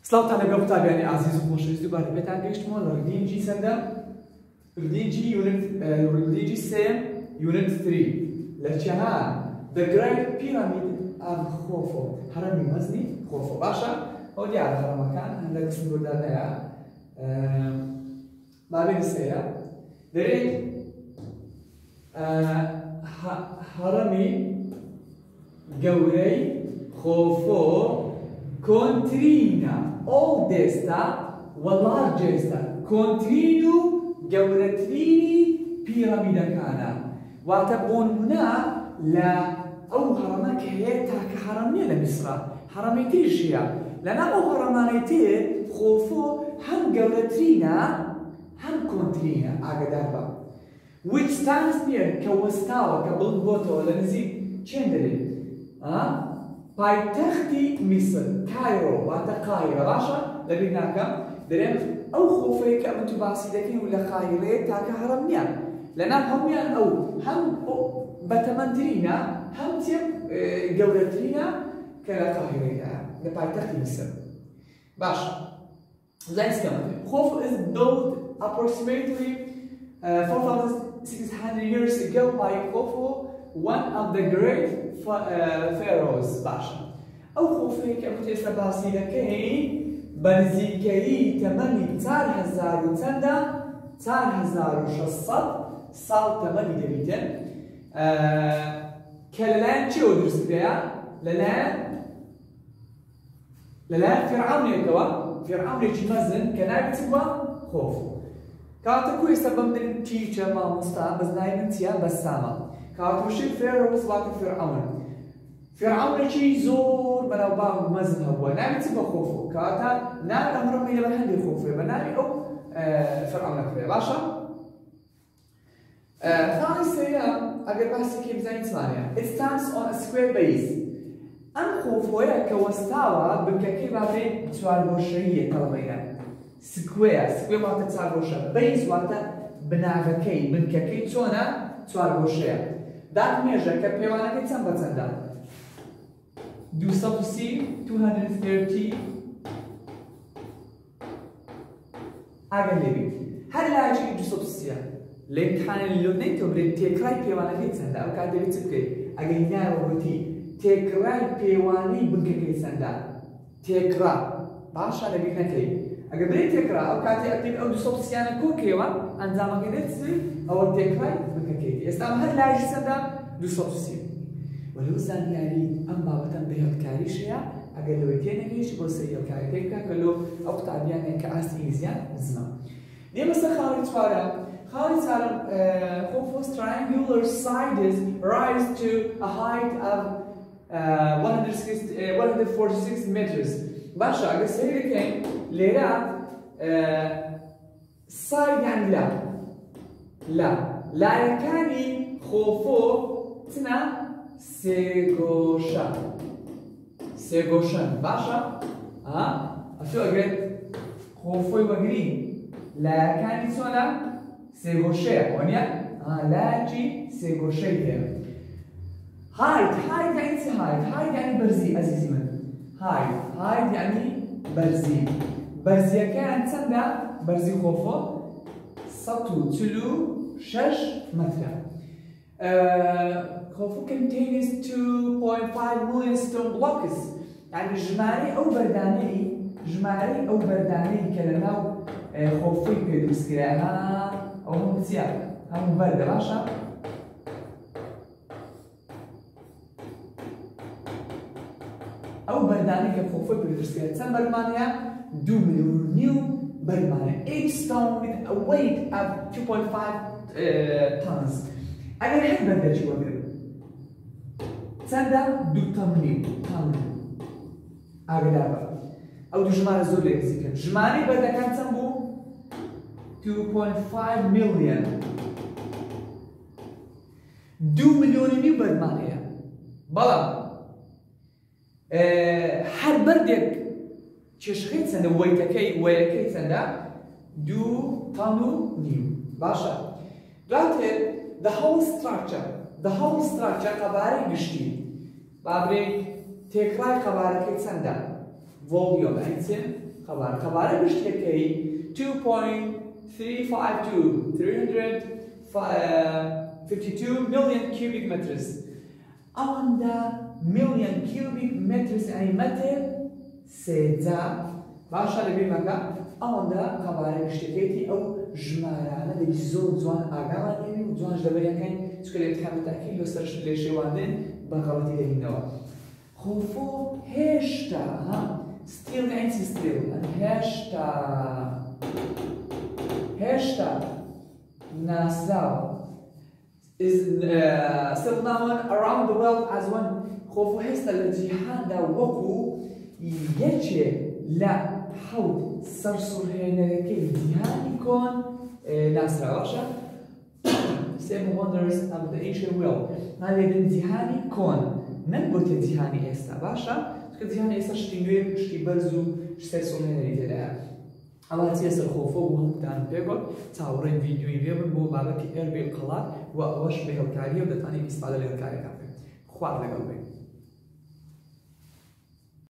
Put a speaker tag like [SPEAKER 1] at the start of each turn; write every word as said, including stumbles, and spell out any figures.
[SPEAKER 1] سڵاوتان لەگەڵ قوتابیانی عەزیز و خۆشەویست دووبارە پێتان گەیشتمەوە لە ڕگەنجی چەندەم؟ ڕگەنجی یونت ڕگەنجی سێم یونت تری لە چەهار The Great Pyramid of Khufu هەرەمی مەزنی خۆفۆ باشە؟ ئەو دیارە هەرەمەکان هەندێک سنووردانەیە بابێ سەیرە دەرێت هەرەمی گەورەی خۆفۆ کۆنترینە ئۆڵدێستە و لارجێستە کۆنترین و گەورەترینی پیرەمیدەکانە واتە بۆ نمونە لە ئەو هەرەمە کە هەیە تاکە هەرەم نییە لە میسرە هەرەمی تریشیە لەناو ئەو هەرەمانەی تێ خۆفۆ هەم گەورەترینە هەم کۆنترینە ئاگادار بە which stands near کە وەستاوە کە بڵند بۆتەوە لە نزیک چێن دەرێت پایتەختی میسر کایرۆ واتە قایرە باشە لەبیر ناکەم دەرێن ئەو خۆفەیە کە من تو باسی دەکەین و لە قایرەیە تاکە هەرەم نییە لەناو هەمویان ئەو هەم بەتەمەندترینە هەم تێ گەورەترینە کە لە قایرەیە لە پایتەختی میسر باشە زانستکەمە Khufu is built approximately uh, four thousand six hundred years ago by Khufu, one of the great uh, pharaohs. باشا. أو خوفي كمتى سباسي لكي بنزيكي تمني تار هزار وتندا تار هزار وشصد صال تمني دبيتن كلان شو درس كده للان للان فرعون يتوا فرعون يجي مزن كناك تبوا خوفو كاتو كوي سبب من تيجا ما مستا بس نايم تيا بسامة كاتو شيء فيروس وقت فرعون فرعون يجي زور بنا وباغ مزن هو نايم تبوا خوفو كاتا نايم أمر من يبغى هندي خوفو بنايم أو فرعون كذا باشا ثاني سيا أقدر بحث كيف زين ثانية it stands on a square base أم خوفويا كوستاوا بككي بعدين سؤال بوشية طلبينا سكوير سكوير وقت سؤال بوشة بيز وقت بناغكي بنككي تونا سؤال بوشية داك ميجا كبيوانا كي تسمى تسندا دو سبسي two hundred thirty أغلبي هل لا يجي دو سبسيا لامتحان اللونين تبريد تيكراي بيوانا كي تسندا أو كاد دبي تبكي أغلينا وغوتي تێکرای پێوانەی بنکەکەی چەندە تێکرا باشە لەبیر نەکەی ئەگەر برێ تێکرا ئەو کاتێ ئەکەین ئەو دوو سەد سیانە کۆکرێەوە ئەنجامەکەی دێت ئەوە تێکرای بنکەکەیت ئێستا هەر لایشی چەندە دوو سەد سی وەلەو زانیاری ئەم بابەتەم بە هێڵکاریش هەیە ئەگەر لەوەی تێنەگەیشت بۆ سەر هێڵکاری پێ بکە کە لۆ ئەو قوتابیانێک کە ئاستی ئینگلیزیان زمە دێمە سەر خاڵی چوارە خاڵی چوارم Khufu's triangular sides rise to a height of Uh, one hundred forty-six meters. باشا أقول سهل كين ليرا سايد يعني لا لا لا يكاني خوفو تنا سيغوشا سيغوشان باشا ها أشو أقول خوفو يوغرين لا يكاني سونا سيغوشا ونيا ها لا جي سيغوشا هايد هايد يعني شو هايد؟ هايد يعني برزي عزيزي من هايد هايد يعني برزي برزي كان تسمى برزي خوفو سطو تلو شش متر خوفو contains two point five million stone blocks يعني جماري أو برداني جماري أو برداني كلمة خوفو يقدر يسكرها أو ممتيا هم بردة باشا أو برداني كخوفو بيدرسيها تسمى برمانيا two million new برمانيا each stone with a weight of two point five uh, tons أنا نحب بدأ شو أقول تسمى دو تمني طن أغلبا أو دو جمال زولي زيكا جمالي بدأ كان تسمى two point five million two مليون new برمانيا بلا هر بردێک چێشخەی چەندە وەیتەکەی وەیەکەی چەندە دوو تەن و نیو باشە دواتر the whole structure the whole structure قەبارەی گشتی با بڕێ تێکرای قەبارەکەی چەندە volume ئەی چێن خبر خبر گشتەکەی two point three five two three hundred fifty-two million cubic meters ئەوەندە million cubic meters يعني متر سێجا باشە لەبێ مەکە ئەوەندە خبرە گشتەکەیەتی ئەو ژمارانە دەبی زۆر جوان ئاگامان لێبی و جوانش دەبەریەکەین چکە لێ بتکان بەتاکید لە سەر لێ شێواندن بەغەڵەتی دەبینەوە خوفو هێشتا ستيل يعني ستيل هێشتا هێشتا ناسراوە is uh, still known around the world as one خوفو هێستا لە جیهاندا وەکو یەکێ لە حەوت سەرسوڕهێنەرەکەی جیهانی کۆن ناسراوە باشە seven wonders of the ancient world نالێدن جیهانی کۆن نەک گوتێ جیهانی ئێستا باشە چکە جیهانی ئێستا شتی نوێ شتی بەرز و سەرسوڕهێنەری تێدایە ئەوە چیە سەر خۆفۆ بۆ هەمووتان پێگوت چاوەڕێی ڤیدیۆی لێ بن بۆ بابەتی ئێربێ قەڵات و ئەوەش بە هێڵکاریە و دەتوانێت ئیستفادە لە هێڵکاریەکان بکەن خوارد لەگەڵ بێت